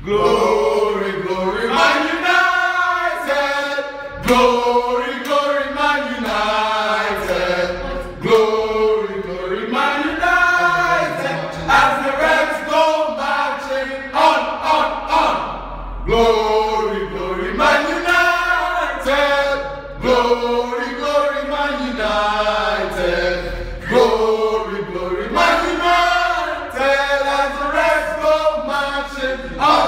Glory, glory, Man United. Glory, glory, Man United. Glory, glory, Man United. As the Reds go marching on. Glory, glory, Man United. Glory, glory, Man United. Glory, glory, Man United. As the Reds go marching on.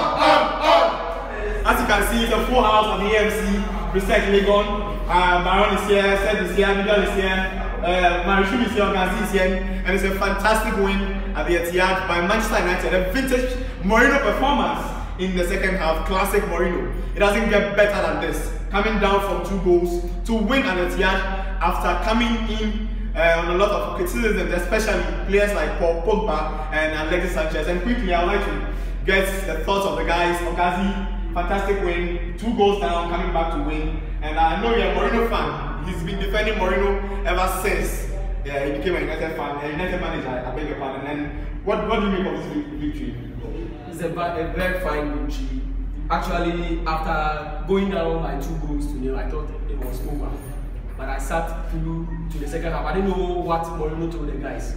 As you can see, it's a full house on the EMC. Respect Legon. Baron is here, Seth is here, Miguel is here, Marichum is here, Ogarzy is here, and it's a fantastic win at the Etihad by Manchester United. A vintage Mourinho performance in the second half, classic Mourinho. It doesn't get better than this. Coming down from 2 goals to win at Etihad after coming in on a lot of criticism, especially players like Paul Pogba and Alexis Sanchez. And quickly, I would like to get the thoughts of the guys. Ogarzy, fantastic win, 2 goals down, coming back to win. And I know you're a Mourinho fan. He's been defending Mourinho ever since he became a United fan, a United manager, I beg your pardon. And what do you make of this victory? It's a very fine victory. Actually, after going down by 2 goals to 0, I thought it was over. But I sat through to the second half. I didn't know what Mourinho told the guys.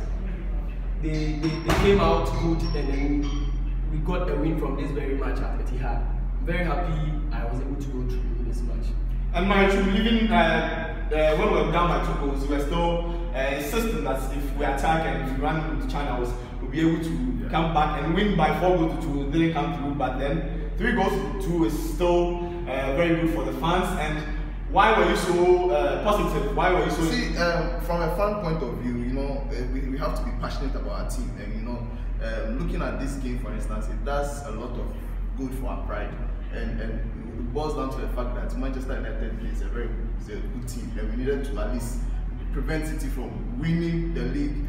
They came out good, and then we got the win from this very match at Etihad. Very happy I was able to go through this match. And Marichum, even when we were down by 2 goals, we were still insisting that if we attack and if we run into channels, we'll be able to come back and win by 4 goals to 2. It didn't come through, but then 3 goals to 2 is still very good for the fans. And why were you so positive? Why were you so? See, from a fan point of view, you know, we have to be passionate about our team, and you know, looking at this game, for instance, it does a lot of good for our pride. And it boils down to the fact that Manchester United is a good team, and we needed to at least prevent City from winning the league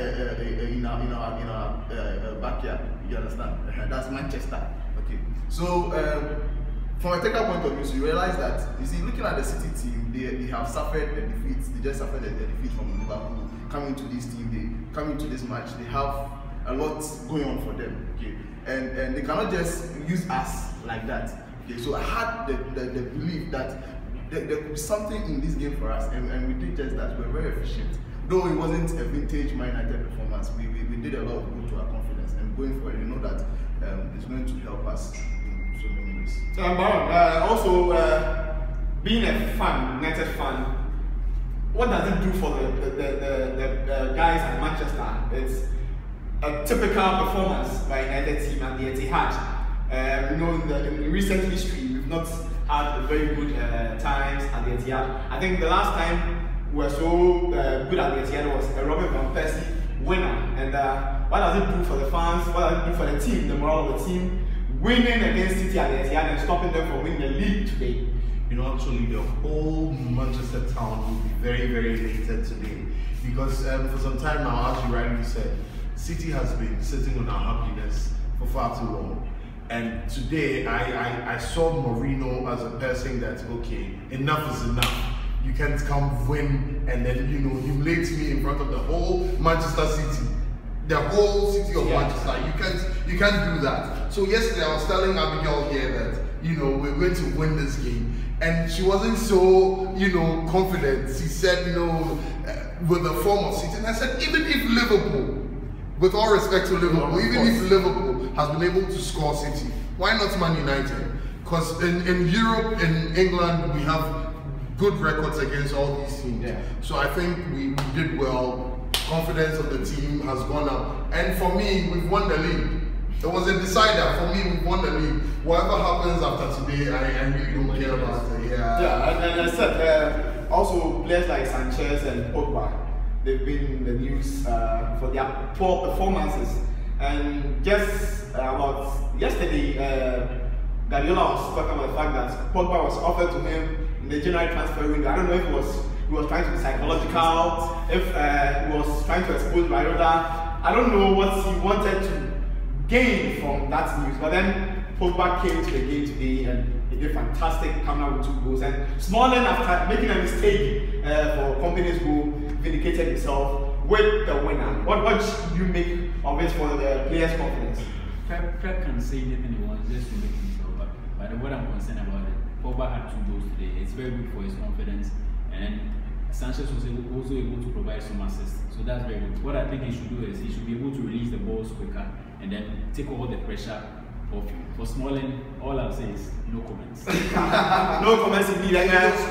in our backyard. You understand? That's Manchester. Okay. So from a technical point of view, so you realize that, you see, looking at the City team, they have suffered the defeats. They just suffered the defeat from Liverpool. Coming to this team, they coming to this match, they have a lot going on for them. Okay. And they cannot just use us like that. Okay, so I had the belief that there could be something in this game for us, and we did just that. We were very efficient. Though it wasn't a vintage Man United performance, we did a lot of good to our confidence, and going forward, you know that it's going to help us in so many ways. Also, being a fan, United fan, what does it do for the guys at Manchester? It's a typical performance by United team at the Etihad. You know, in recent history, we've not had very good times at the Etihad. I think the last time we were so good at the Etihad was a Robin van Persie winner. And what does it do for the fans? What does it do for the team, the morale of the team? Winning against City at the Etihad and stopping them from winning the league today. You know, actually, the whole Manchester town will be very, very elated today. Because for some time now, as you rightly said, City has been sitting on our happiness for far too long. And today, I saw Mourinho as a person that, okay, enough is enough. You can't come win and then, you know, humiliate me in front of the whole Manchester City. The whole city of Manchester. You can't do that. So yesterday I was telling Abigail here that, you know, we're going to win this game. And she wasn't so, you know, confident. She said, you know, with the form of City. And I said, even if Liverpool, with all respect to Liverpool, even if Liverpool has been able to score City, why not Man United? Because in Europe, in England, we have good records against all these teams. Yeah. So I think we did well. Confidence of the team has gone up. And for me, we've won the league. It was a decider. For me, we've won the league. Whatever happens after today, I really don't care about it. And I said, also players like Sanchez and Pogba, they've been in the news for their poor performances. And just about yesterday, Guardiola was talking about the fact that Pogba was offered to him in the January transfer window. I don't know if he was trying to be psychological, if he was trying to expose Mayoda. I don't know what he wanted to gain from that news. But then Pogba came to the game today and he did fantastic, coming out with 2 goals. And Smalling, after making a mistake for Company's goal, vindicated himself with the winner. What do you make of it for the players' confidence? Pep can say anything he wants just to make himself up. But what I'm concerned about it, Pogba had 2 goals today. It's very good for his confidence, and Sanchez was also able to provide some assists. So that's very good. What I think he should do is he should be able to release the balls quicker and then take all the pressure off. For Smalling, all I'll say is no comments. No comments indeed. To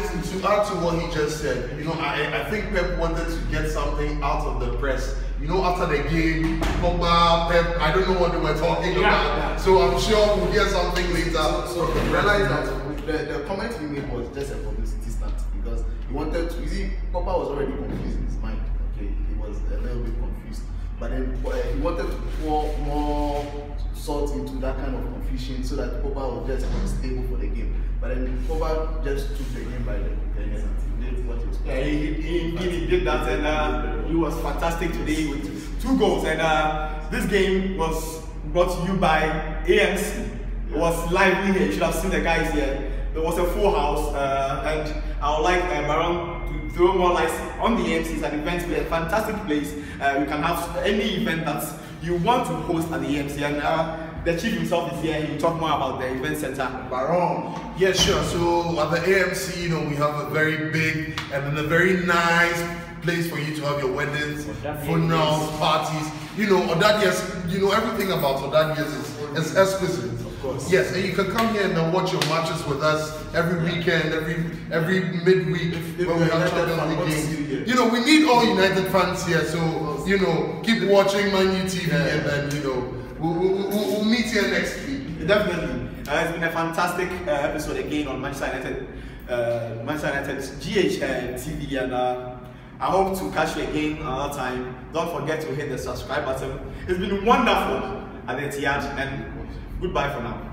add to what he just said, you know, I think Pep wanted to get something out of the press. You know, after the game, Pogba, Pep, I don't know what they were talking about. So I'm sure we'll hear something later. So realize that the comment he made was just a publicity stunt because he wanted to. You see, Pogba was already confused in his mind. Okay, he was a little bit confused, but then he wanted to pour more salt into that kind of confusion so that Pogba was just unstable for the game. But then Pogba just took the game by the hands and did what he was supposed to do. He did that, and he was fantastic today with 2 goals. And this game was brought to you by AMC. It was lively here. You should have seen the guys here. There was a full house, and I would like Baron to throw more lights on the AMCs and events. Be a fantastic place. You can have any event that you want to host at the AMC, and the chief himself is here. He will talk more about the event center. Baron. Yeah, sure. So at the AMC, you know, we have a very big and a very nice place for you to have your weddings, funerals, parties. You know, Odadias, you know, everything about Odadias is exquisite. Of course. Yes, and you can come here and watch your matches with us every weekend, every midweek when we have Champions League games. You know, we need all United fans here, so you know, keep watching My New TV, and then you know, we'll meet here next week. Definitely, it's been a fantastic episode again on Manchester United's GH TV, and I hope to catch you again another time. Don't forget to hit the subscribe button. It's been wonderful at Etihad, and goodbye for now.